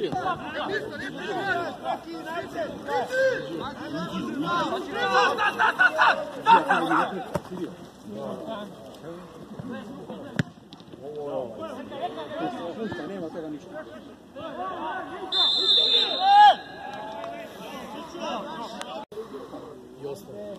Nema toga ništa. I ostane.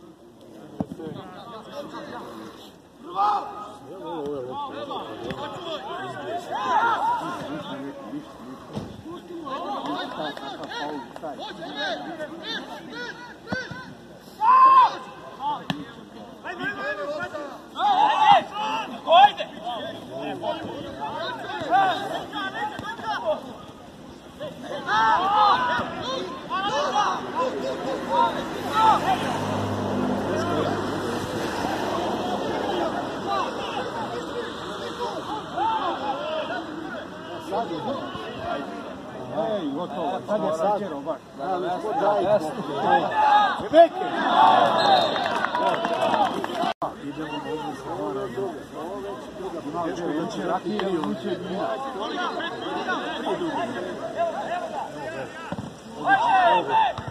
Ej, gotovo, sad je sađero baš. Rebeke! Idemo možda se mora druge. Uče rakije i uče vina. Ej!